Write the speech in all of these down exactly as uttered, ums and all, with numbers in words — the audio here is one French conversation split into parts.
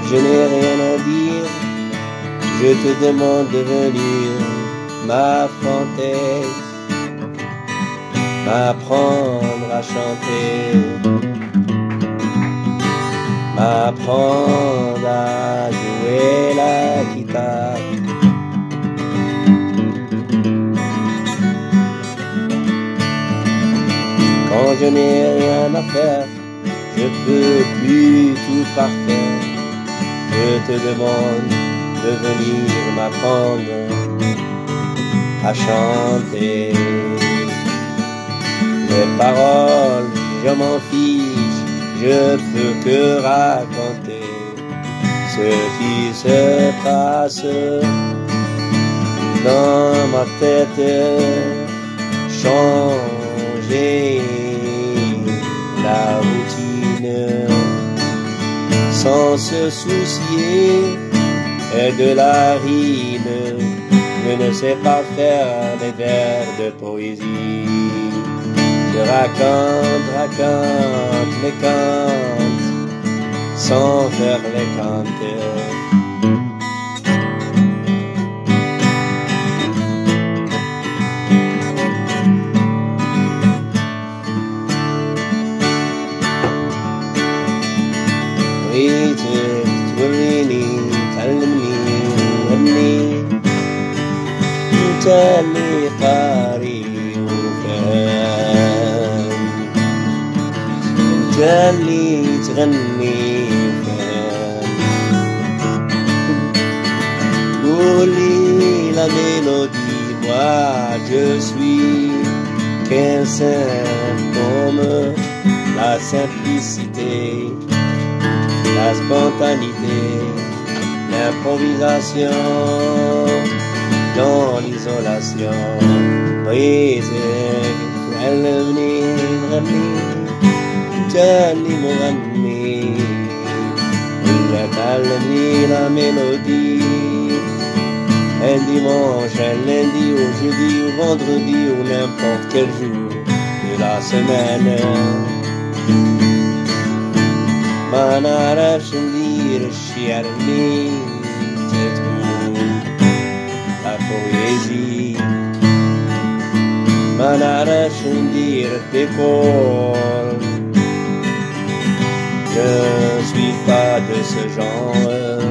je n'ai rien à dire, je te demande de venir ma fantaise, m'apprendre à chanter, m'apprendre à jouer la guitare. Quand je n'ai rien à faire, je peux plus tout parfaire. Je te demande de venir m'apprendre à chanter. Les paroles, je m'en fiche, je peux que raconter ce qui se passe dans ma tête. Changer la routine sans se soucier de la rime. Je ne sais pas faire des vers de poésie. Je raconte, raconte les contes sans faire les canteurs. ريتك توريني تعلمني غني، انت اللي قاري وفاهم، انت اللي تغني وفاهم. قولي la mélodie, moi je suis qu'un symptôme, la simplicité, la spontanéité, l'improvisation dans l'isolation. Brisek تعلمني نغني، تالي مغني، ولا تعلمني la mélodie. Un dimanche, un lundi, au jeudi, au vendredi, ou n'importe quel jour de la semaine. ما نعرفش ندير الشعر اللي تتقول لا بويزي، ما نعرفش ندير الديكور. Je suis pas de ce genre.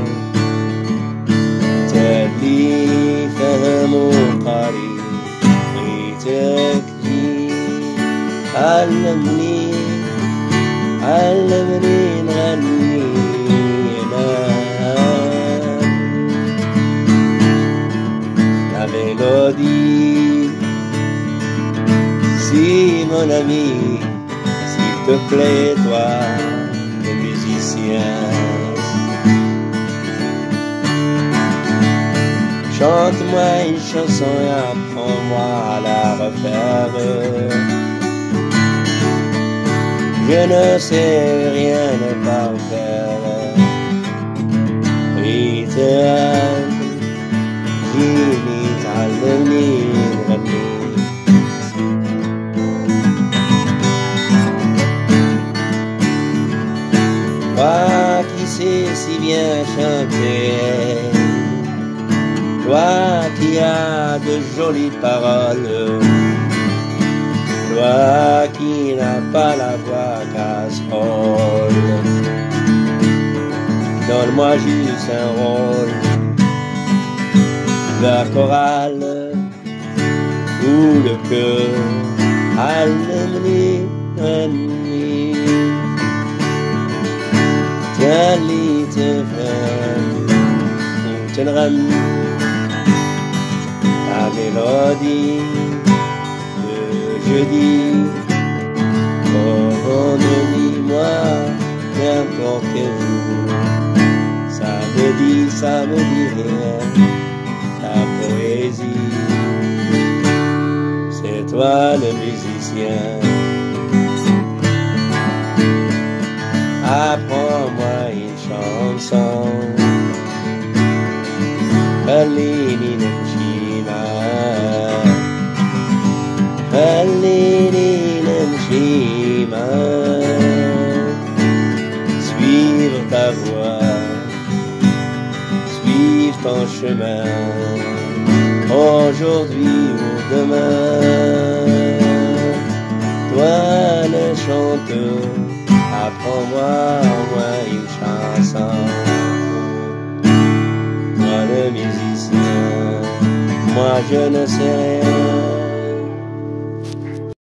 تالي فهم وقاري، ريتك جي علمني علمني نغني la mélodie. Si mon ami, s'il te plaît, toi, le musicien, chante-moi une chanson et apprends-moi à la refaire. Je ne sais rien de parfaire. ريتك جيني تعلمني نغني. Toi qui sais si bien chanter, toi qui as de jolies paroles, toi qui n'as pas la voix casserole, donne-moi juste un rôle, la chorale ou le chœur. علمني غني، تالي تفهم وتنغني la mélodie. Je dis, oh vendredi, moi, n'importe quel jour, ça me dit, ça me dit rien, la poésie, c'est toi le musicien. Apprends-moi une chanson, Bellini Nemchina, Bellini Nemchima. Suivre ta voix ton chemin, aujourd'hui ou demain. Toi le chanteur, apprends-moi au moins une chanson. Toi le musicien, moi je ne sais rien.